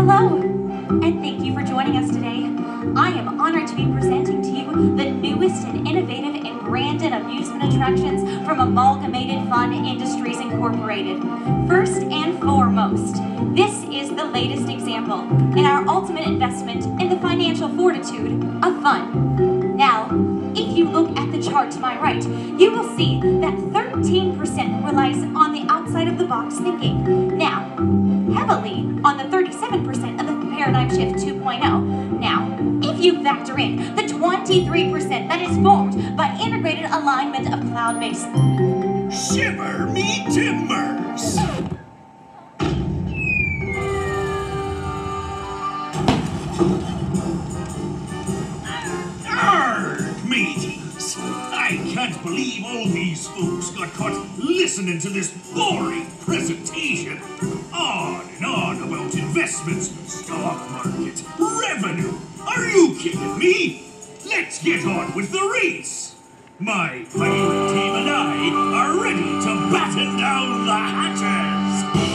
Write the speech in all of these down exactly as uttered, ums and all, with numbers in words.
Hello, and thank you for joining us today. I am honored to be presenting to you the newest and innovative and branded amusement attractions from Amalgamated Fun Industries Incorporated. First and foremost, this is the latest example in our ultimate investment in the financial fortitude of fun. Now, if you look at the chart to my right, you will see that thirteen percent relies on the outside of the box thinking. Now, heavily on the thirty-seven percent of the paradigm shift two point oh. Now, if you factor in the twenty-three percent that is formed by integrated alignment of cloud-based... Shiver me timbers! Arrgh, mateys! I can't believe all these folks got caught listening to this boring presentation. On and on about investments, stock market, revenue. Are you kidding me? Let's get on with the race. My pirate team and I are ready to batten down the hatches.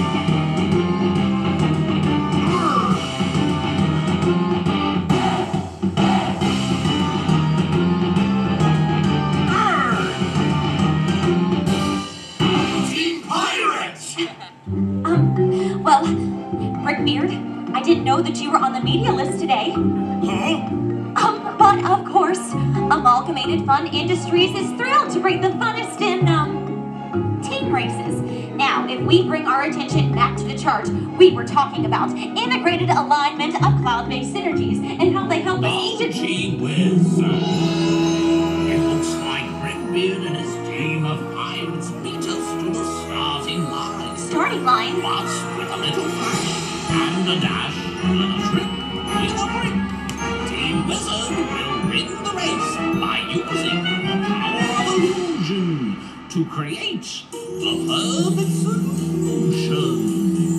Well, Brickbeard, I didn't know that you were on the media list today. Huh? Um, but of course, Amalgamated Fun Industries is thrilled to bring the funnest in, um, team races. Now, if we bring our attention back to the chart, we were talking about integrated alignment of cloud-based synergies and how they help us Oh, to... gee whiz. It looks like Brickbeard and his team of pirates beat us to the starting line. Starting line? But with a little flash and a dash and a trick in a brick, Team Wizard will win the race by using the power of illusion to create the perfect solution.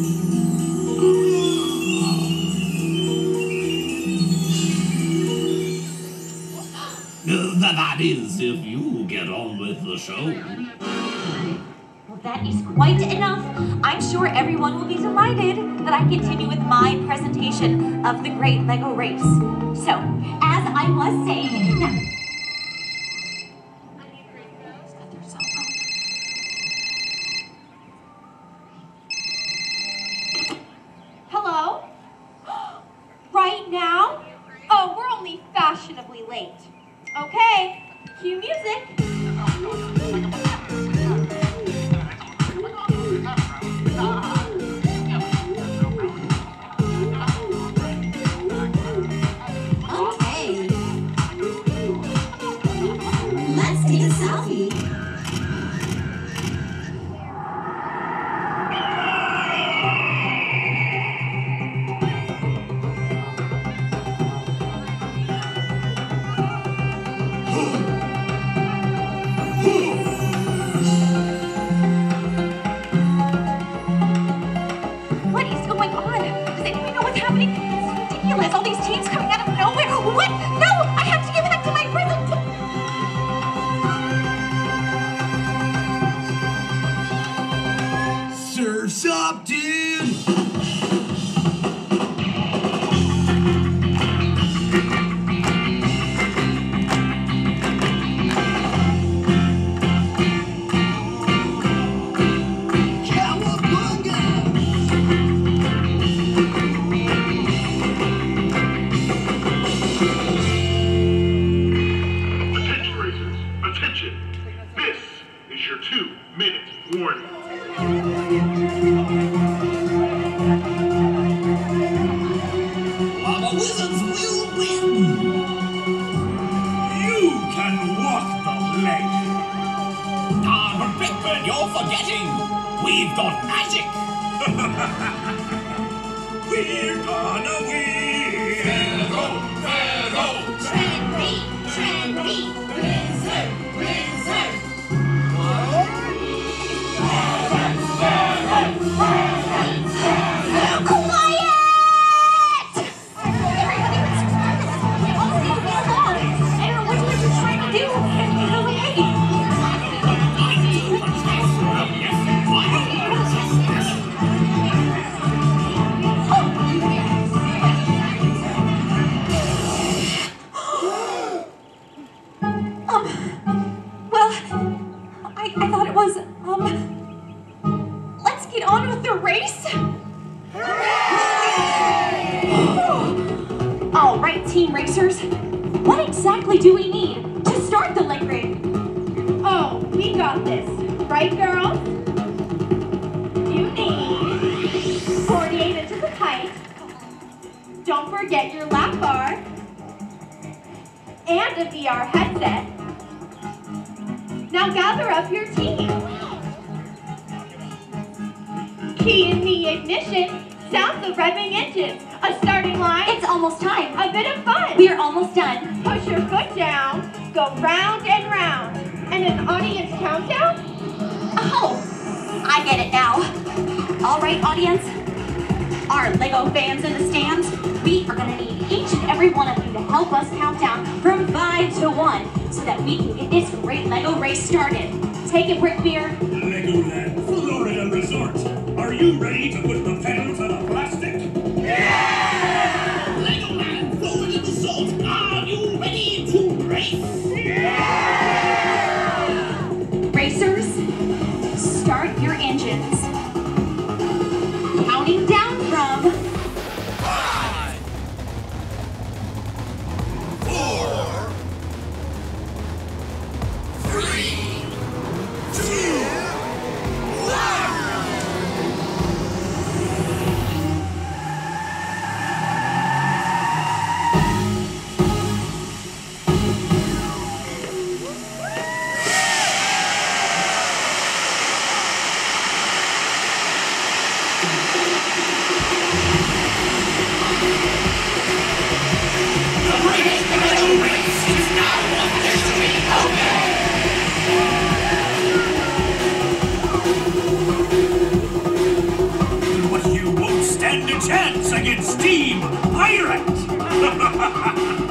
Uh, that is, if you get on with the show. Well, that is quite enough. I'm sure everyone will be delighted that I continue with my presentation of the Great Lego Race. So, as I was saying... Now, Who's got their cell phone? Hello? Right now? Oh, we're only fashionably late. Okay, cue music. Okay. Let's take a selfie. What is going on? Does anyone know what's happening? It's ridiculous. All these teams coming out of nowhere. What? No! I have to get back to my present. Surf's up, dude! Attention racers, attention! This is your two-minute warning. Lava Wizards will win! You can walk the ledge! Ah, but Brickbeard, you're forgetting! We've got magic! We're gonna win! Go, go! Trendy, trendy, wizard, wizard. Quiet! Everybody, all move along. I don't know what you were trying to do. Get away. Oh, Team Racers, what exactly do we need to start the leg rig? Oh, we got this. Right, girls? You need forty-eight inches of height. Don't forget your lap bar. And a V R headset. Now gather up your team. Key in the ignition. Sounds of revving engines. A starting line. It's almost time. A bit of fun. We're almost done. Push your foot down. Go round and round. And an audience countdown? Oh, I get it now. All right, audience. Our Lego fans in the stands, we are going to need each and every one of you to help us count down from five to one so that we can get this great Lego race started. Take it, Brick Beer. Legoland Florida Resort. Are you ready to put the pedal to the plastic? Yeah! Legoland Florida Resort, are you ready to race? Yeah! Racers, start your engines. Counting down from Five, four, three, two, one. The greatest Lego race is now officially open! But you won't stand a chance against Team Pirate!